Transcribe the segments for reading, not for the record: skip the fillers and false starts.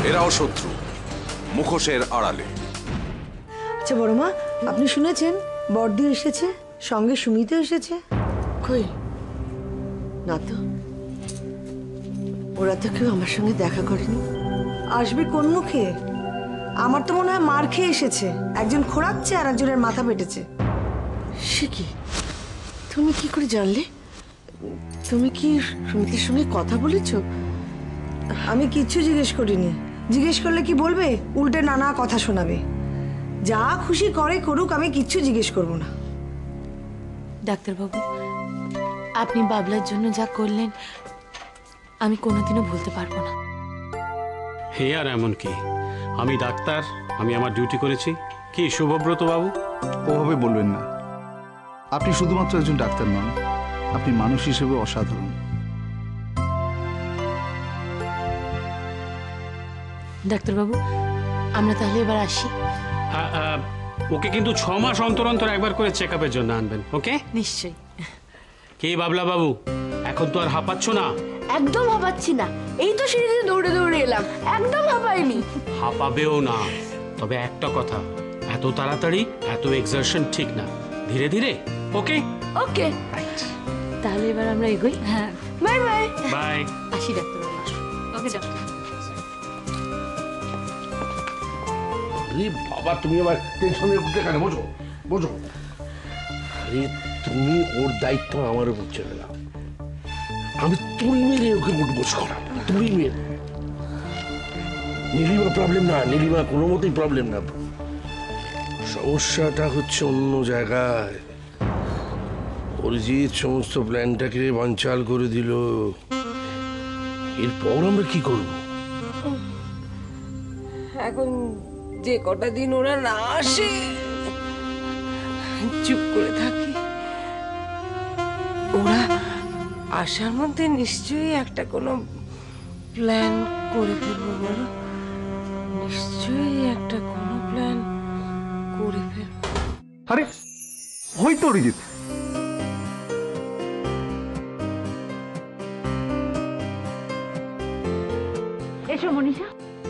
এরাও শত্রু, মুখোশের আড়ালে। আচ্ছা বড় মা, আপনি শুনেছেন বড়দি এসেছে, সঙ্গে সুমিতা এসেছে? কই না তো, ওরা তো কেউ আমার সঙ্গে দেখা করেনি। আসবে কোন মুখে? আমার তো মনে হয় মার খেয়ে এসেছে, একজন খোঁড়াচ্ছে আর একজনের মাথা পেটেছে। সে কি, তুমি কি করে জানলে? তুমি কি সুমিতার সঙ্গে কথা বলেছো? আমি কিচ্ছু জিজ্ঞেস করিনি। জিজ্ঞেস করলে কি বলবে? উল্টে নানা কথা শোনাবে। যা খুশি করে করুক, আমি কিচ্ছু জিজ্ঞেস করবো না। ডাক্তারবাবু, আপনি বাবলার জন্য যা করলেন আমি কোনোদিনও ভুলতে পারবো না। হে আর এমন কি, আমি ডাক্তার, আমি আমার ডিউটি করেছি। কি শুভব্রত বাবু? ওভাবে বলবেন না, আপনি শুধুমাত্র একজন ডাক্তার নন, আপনি মানুষ হিসেবে অসাধারণ। ডাক্তারবাবু, আমরা তাহলে এবার আসি। হ্যাঁ, ওকে কিন্তু 6 মাস অন্তর অন্তর একবার করে চেক আপের জন্য আনবেন, ওকে? নিশ্চয়ই। কি বাবলা বাবু, এখন তো আর হাঁপাচ্ছ না? একদম হাঁপাচ্ছি না, এই তো সিঁড়িতে দৌড়ে দৌড়ে এলাম, একদম হাঁপাইনি। হাঁপাবেও না, তবে একটা কথা, এত তাড়াতাড়ি এত এক্সারশন ঠিক না, ধীরে ধীরে। ওকে ওকে, তাহলে এবার আমরা এগোই। হ্যাঁ, বাই বাই। বাই। আসি ডাক্তারবাবু। Okay doctor. বাবা, তুমি আবার টেনশনের মধ্যে কেন? বোঝো বোঝো, আরে তুমি ওর দায়িত্ব আমার উপর ছেড়ে দাও। আমি তুই মেরে ওকে উঠবোস করা, তুই মেরে। নীলিমা প্রবলেম না, নীলিমা কোনো মতেই প্রবলেম না। সমস্যাটা হচ্ছে অন্য জায়গায়। অরিজিৎ সমস্ত প্ল্যানটাকে বানচাল করে দিল। এরপর আমরা কি করব? এখন যে কটা দিন ওরা না আসে চুপ করে থাকি। ওরা আসার মধ্যে নিশ্চয়ই একটা কোনো প্ল্যান করে ফেলবো। বলো, নিশ্চয়ই একটা কোনো প্ল্যান করে ফেলবো। আরে ওই তো অরিজিৎ। এসো মনীষা।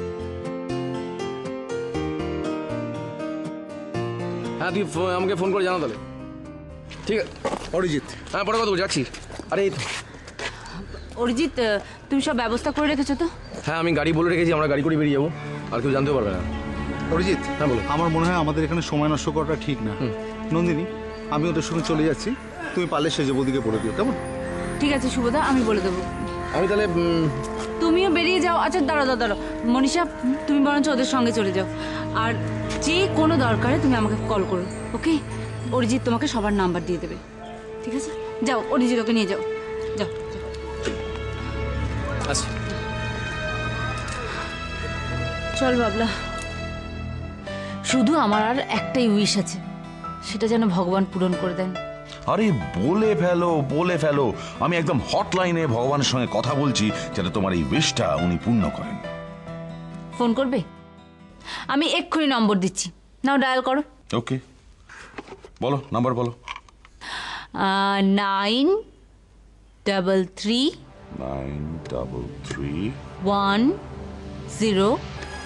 হ্যাঁ, তুই আমাকে ফোন করে জানা তাহলে। ঠিক আছে অরিজিৎ, হ্যাঁ, পরে কথা বলছি, যাচ্ছি। আরে অরিজিৎ, তুমি সব ব্যবস্থা করে রেখেছো তো? হ্যাঁ, আমি গাড়ি বলে রেখেছি, আমরা গাড়ি করে বেরিয়ে যাবো, আর কেউ জানতেও পারবে না। অরিজিৎ, হ্যাঁ বলো। আমার মনে হয় আমাদের এখানে সময় নষ্ট করাটা ঠিক না। নন্দিনী, আমি ওদের সঙ্গে চলে যাচ্ছি, তুমি পারলে সেজে বদিকে বলে দিও, কেমন? ঠিক আছে শুভদা, আমি বলে দেবো। আমি তাহলে তুমিও বেরিয়ে যাও। আচ্ছা দাঁড়াও, মনীষা, তুমি বরঞ্চ ওদের সঙ্গে চলে যাও, আর যে কোনো দরকারে তুমি আমাকে কল করো, ওকে? অরিজিৎ তোমাকে সবার নাম্বার দিয়ে দেবে, ঠিক আছে? যাও, অরিজিৎ ওকে নিয়ে যাও, যাও। আচ্ছা, চল বাবলা, শুধু আমার আর একটাই উইশ আছে, সেটা যেন ভগবান পূরণ করে দেন। আরে বলে ফেলো, আমি একদম হটলাইনে ভগবানের সঙ্গে কথা বলছি, যাতে তোমার এই উইশটা উনি পূর্ণ করেন। ফোন করবে? আমি এক্ষুনি নম্বর দিচ্ছি, নাও ডায়াল করো। ওকে, বলো নাম্বার বলো। 933 933 1088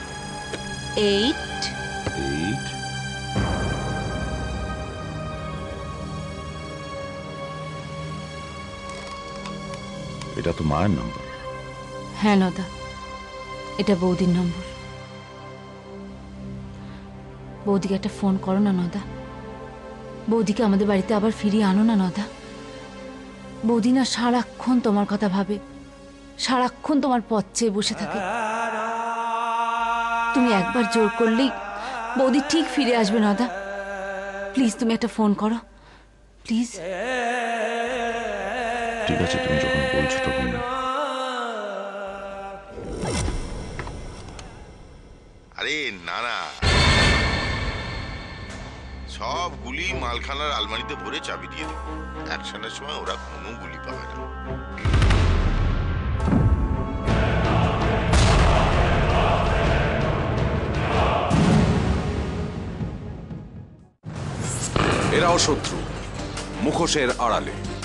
এটা তো মায়ের নাম্বার। হ্যাঁ নদা, এটা বৌদির নম্বর। বৌদিকে একটা ফোন করো না নদা, বৌদিকে আমাদের বাড়িতে আবার ফিরিয়ে আনো না নদা। বৌদি না সারাক্ষণ তোমার কথা ভাবে, সারাক্ষণ তোমার পথ চেয়ে বসে থাকে। তুমি একবার জোর করলেই বৌদি ঠিক ফিরে আসবে নদা। প্লিজ তুমি একটা ফোন করো, প্লিজ। ঠিক আছে, তুমি যখন বলছো তখন। আরে না না, সব গুলি মালখানার আলমারিতে ভরে চাবি দিয়ে দেবো। অ্যাকশনের সময় ওরা কোনো গুলি পাবে না। এরাও শত্রু, মুখোশের আড়ালে।